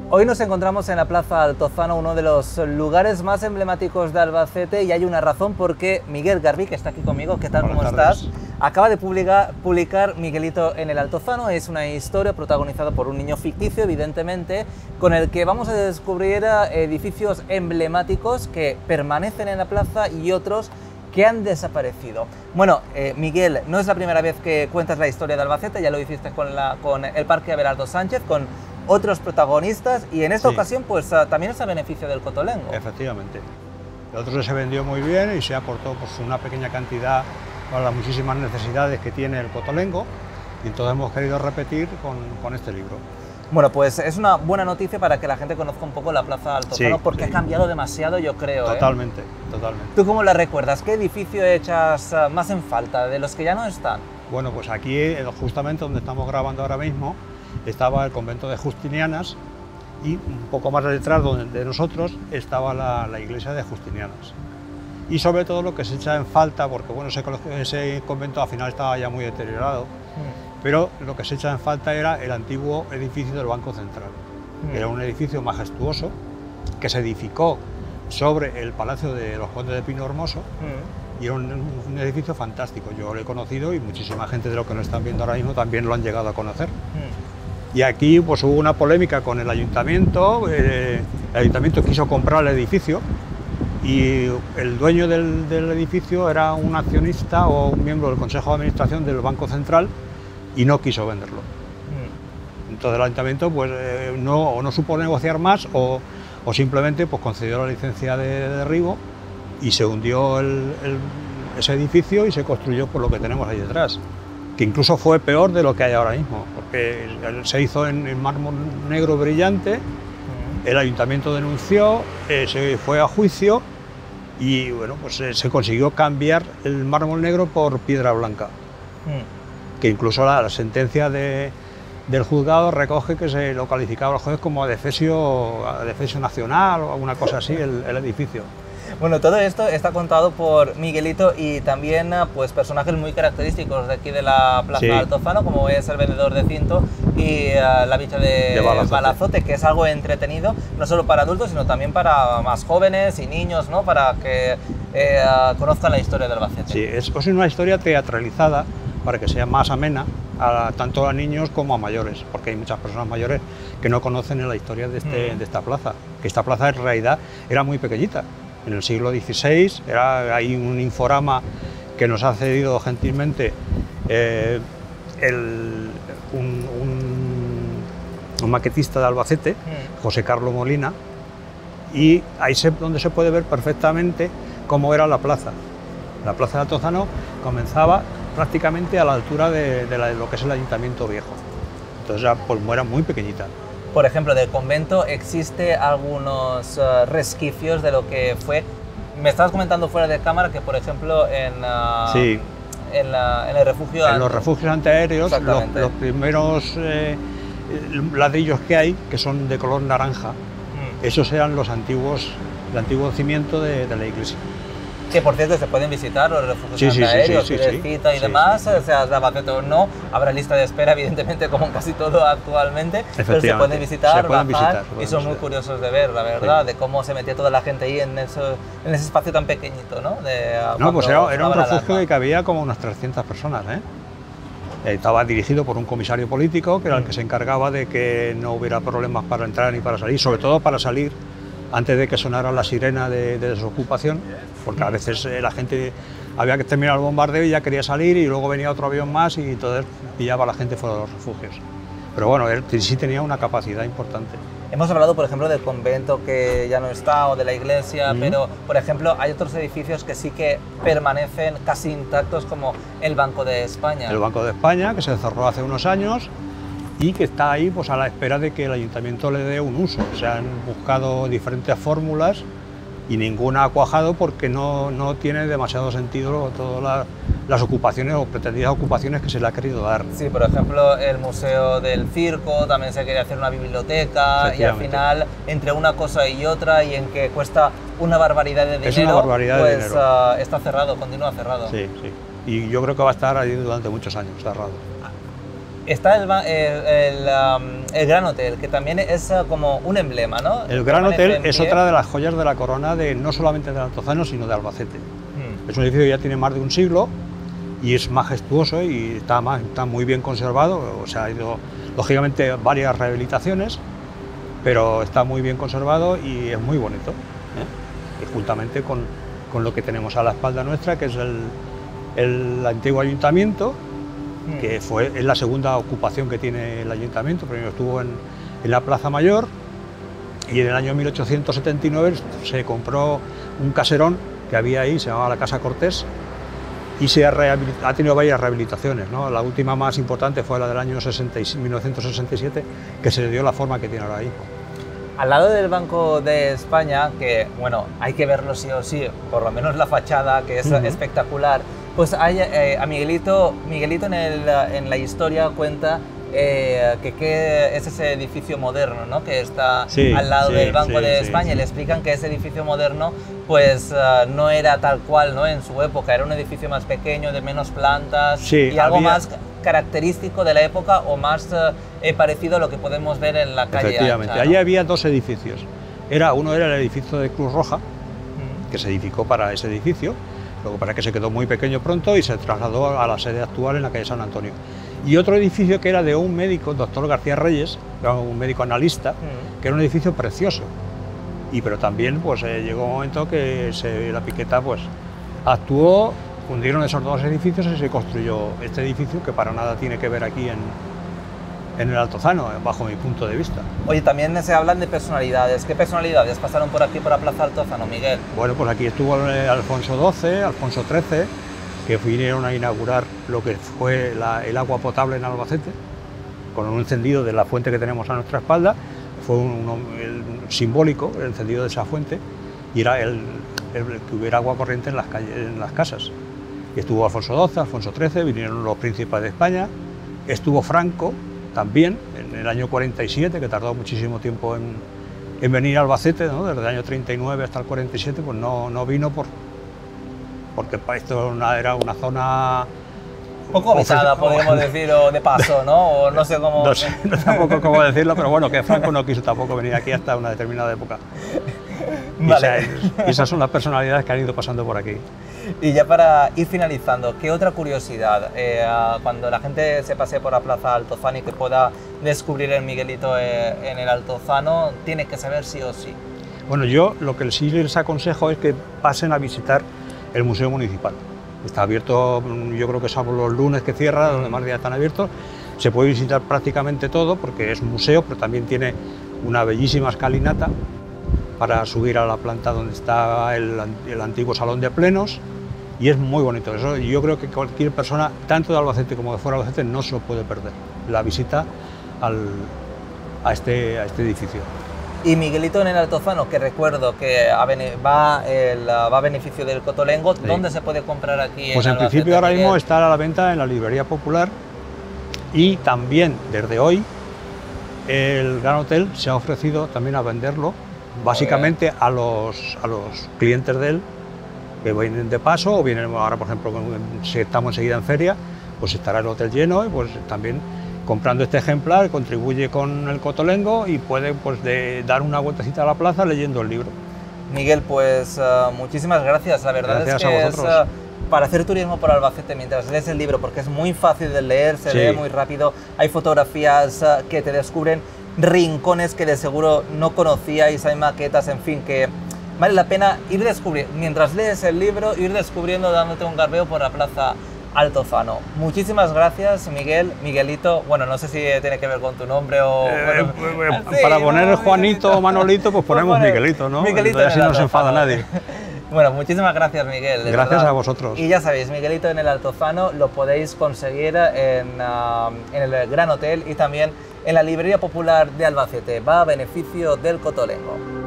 Hoy nos encontramos en la Plaza Altozano, uno de los lugares más emblemáticos de Albacete, y hay una razón porque Miguel Garbí, que está aquí conmigo, ¿qué tal? ¿Cómo estás? Acaba de publicar Miguelito en el Altozano. Es una historia protagonizada por un niño ficticio, evidentemente, con el que vamos a descubrir edificios emblemáticos que permanecen en la plaza y otros que han desaparecido. Bueno, Miguel, no es la primera vez que cuentas la historia de Albacete, ya lo hiciste con el Parque Abelardo Sánchez, con otros protagonistas, y en esta ocasión pues también es a beneficio del Cotolengo. Efectivamente. El otro se vendió muy bien y se aportó pues una pequeña cantidad para las muchísimas necesidades que tiene el Cotolengo, y entonces hemos querido repetir con este libro. Bueno, pues es una buena noticia para que la gente conozca un poco la Plaza Altozano, porque ha cambiado demasiado, yo creo. Totalmente, totalmente. ¿Tú cómo la recuerdas? ¿Qué edificio echas más en falta de los que ya no están? Bueno, pues aquí, justamente donde estamos grabando ahora mismo, estaba el convento de Justinianas, y un poco más detrás de nosotros estaba la iglesia de Justinianas. Y sobre todo lo que se echa en falta, porque bueno, ese convento al final estaba ya muy deteriorado, pero lo que se echa en falta era el antiguo edificio del Banco Central. Era un edificio majestuoso que se edificó sobre el Palacio de los Condes de Pino Hermoso, y era un edificio fantástico. Yo lo he conocido y muchísima gente de lo que nos están viendo ahora mismo también lo han llegado a conocer. Y aquí pues hubo una polémica con el ayuntamiento. El ayuntamiento quiso comprar el edificio y el dueño del edificio era un accionista o un miembro del Consejo de Administración del Banco Central y no quiso venderlo. Entonces el ayuntamiento pues no supo negociar más o simplemente pues concedió la licencia de derribo y se hundió ese edificio y se construyó por lo que tenemos ahí detrás, que incluso fue peor de lo que hay ahora mismo, porque se hizo en mármol negro brillante. El ayuntamiento denunció, se fue a juicio y bueno, pues se consiguió cambiar el mármol negro por piedra blanca, que incluso la sentencia del juzgado recoge que se lo calificaba el juez como adefesio nacional o alguna cosa así el edificio. Bueno, todo esto está contado por Miguelito y también pues personajes muy característicos de aquí de la Plaza Altozano, como es el vendedor de cinto y la bicha de Balazote, que es algo entretenido, no solo para adultos, sino también para más jóvenes y niños, ¿no? Para que conozcan la historia del Albacete. Sí, es una historia teatralizada para que sea más amena tanto a niños como a mayores, porque hay muchas personas mayores que no conocen la historia de esta plaza, que esta plaza en realidad era muy pequeñita. En el siglo XVI hay un inforama que nos ha cedido gentilmente un maquetista de Albacete, José Carlos Molina, y ahí donde se puede ver perfectamente cómo era la plaza. La Plaza de Altozano comenzaba prácticamente a la altura de lo que es el Ayuntamiento Viejo, entonces ya pues era muy pequeñita. Por ejemplo, del convento existe algunos resquicios de lo que fue. Me estabas comentando fuera de cámara que, por ejemplo, en el refugio... En los refugios antiaéreos, los primeros ladrillos que hay, que son de color naranja, esos eran el antiguo cimiento de la iglesia. Que por cierto se pueden visitar los refugios antiaéreos, cita y demás, sea de Albacete o no, habrá lista de espera evidentemente como en casi todo actualmente, pero se pueden visitar, bajar, y son muy curiosos de ver, la verdad, de cómo se metía toda la gente ahí en ese espacio tan pequeñito, ¿no? Pues era un refugio que cabía como unas 300 personas, Estaba dirigido por un comisario político, que era el que se encargaba de que no hubiera problemas para entrar ni para salir, sobre todo para salir antes de que sonara la sirena de desocupación, porque a veces la gente había que terminar el bombardeo y ya quería salir y luego venía otro avión más y entonces pillaba a la gente fuera de los refugios. Pero bueno, él sí tenía una capacidad importante. Hemos hablado, por ejemplo, del convento que ya no está o de la iglesia, pero, por ejemplo, hay otros edificios que sí que permanecen casi intactos, como el Banco de España. El Banco de España, que se cerró hace unos años y que está ahí pues a la espera de que el ayuntamiento le dé un uso. Se han buscado diferentes fórmulas y ninguna ha cuajado porque no tiene demasiado sentido todas las ocupaciones o pretendidas ocupaciones que se le ha querido dar. Sí, por ejemplo, el Museo del Circo, también se quería hacer una biblioteca y al final, entre una cosa y otra, y en que cuesta una barbaridad de dinero, es una barbaridad de dinero. Está cerrado, continúa cerrado. Sí, sí. Y yo creo que va a estar ahí durante muchos años cerrado. está el Gran Hotel, que también es como un emblema, ¿no? El Gran Hotel es otra de las joyas de la corona, no solamente del Altozano, sino de Albacete. Es un edificio que ya tiene más de un siglo y es majestuoso y está muy bien conservado. O sea, ha ido, lógicamente, varias rehabilitaciones, pero está muy bien conservado y es muy bonito, ¿eh? Y juntamente con lo que tenemos a la espalda nuestra, que es el antiguo ayuntamiento, que es la segunda ocupación que tiene el ayuntamiento. Primero estuvo en la Plaza Mayor y en el año 1879 se compró un caserón que había ahí, se llamaba la Casa Cortés, y ha tenido varias rehabilitaciones, ¿no? La última más importante fue la del año 1967, que se le dio la forma que tiene ahora mismo. Al lado del Banco de España, que bueno, hay que verlo sí o sí, por lo menos la fachada, que es espectacular, pues hay, a Miguelito en la historia cuenta que es ese edificio moderno, ¿no? Que está al lado del Banco de España, y le explican que ese edificio moderno pues no era tal cual, ¿no? En su época, era un edificio más pequeño, de menos plantas, y algo más característico de la época, o más parecido a lo que podemos ver en la calle Efectivamente, ancha, ¿no? Allí había dos edificios. Uno era el edificio de Cruz Roja, que se edificó para ese edificio, luego para que se quedó muy pequeño pronto y se trasladó a la sede actual en la calle San Antonio. Y otro edificio que era de un médico, doctor García Reyes, que era un médico analista, que era un edificio precioso. Pero también pues, llegó un momento que la Piqueta pues, actuó, fundieron esos dos edificios y se construyó este edificio, que para nada tiene que ver aquí en el Altozano, bajo mi punto de vista. Oye, también se hablan de personalidades. ¿Qué personalidades pasaron por aquí, por la Plaza Altozano, Miguel? Bueno, pues aquí estuvo Alfonso XII, Alfonso XIII, que vinieron a inaugurar lo que fue el agua potable en Albacete, con un encendido de la fuente que tenemos a nuestra espalda. Fue simbólico el encendido de esa fuente, y era el que hubiera agua corriente en las casas. Y estuvo Alfonso XII, Alfonso XIII, vinieron los príncipes de España, estuvo Franco también, en el año 47, que tardó muchísimo tiempo en venir a Albacete, ¿no? Desde el año 39 hasta el 47, pues no vino porque esto era una zona poco habitada, podríamos decir, o de paso, ¿no? O no sé cómo... No sé tampoco cómo decirlo, pero bueno, que Franco no quiso tampoco venir aquí hasta una determinada época. Vale. Y esas son las personalidades que han ido pasando por aquí. Y ya para ir finalizando, ¿qué otra curiosidad, cuando la gente se pase por la Plaza Altozano y que pueda descubrir el Miguelito en el Altozano, tiene que saber sí o sí? Bueno, yo lo que sí les aconsejo es que pasen a visitar el Museo Municipal. Está abierto, yo creo que salvo los lunes que cierra, los demás días están abiertos. Se puede visitar prácticamente todo porque es un museo, pero también tiene una bellísima escalinata para subir a la planta donde está el antiguo salón de plenos, y es muy bonito. Eso yo creo que cualquier persona, tanto de Albacete como de fuera de Albacete, no se lo puede perder, la visita a este edificio. Y Miguelito en el Altozano, que recuerdo que va a beneficio del Cotolengo, sí. ¿Dónde se puede comprar aquí? Pues en principio ahora mismo está a la venta en la Librería Popular, y también desde hoy el Gran Hotel se ha ofrecido también a venderlo, básicamente a los clientes de él, que vienen de paso o vienen ahora, por ejemplo, si estamos enseguida en feria, pues estará el hotel lleno, y pues también comprando este ejemplar contribuye con el Cotolengo y puede pues, dar una vueltecita a la plaza leyendo el libro. Miguel, pues muchísimas gracias. La verdad gracias es que es para hacer turismo por Albacete mientras lees el libro, porque es muy fácil de leer, se lee muy rápido, hay fotografías que te descubren rincones que de seguro no conocíais, hay maquetas, en fin, que vale la pena ir descubriendo, mientras lees el libro, ir descubriendo, dándote un garbeo por la Plaza Altozano. Muchísimas gracias, Miguel, Miguelito. Bueno, no sé si tiene que ver con tu nombre o... bueno, para poner Juanito o Manolito, pues ponemos Miguelito, ¿no? Miguelito, así no se enfada nadie. Bueno, muchísimas gracias, Miguel. Gracias a vosotros. Y ya sabéis, Miguelito en el Altozano lo podéis conseguir en el Gran Hotel y también en la Librería Popular de Albacete. Va a beneficio del Cotolengo.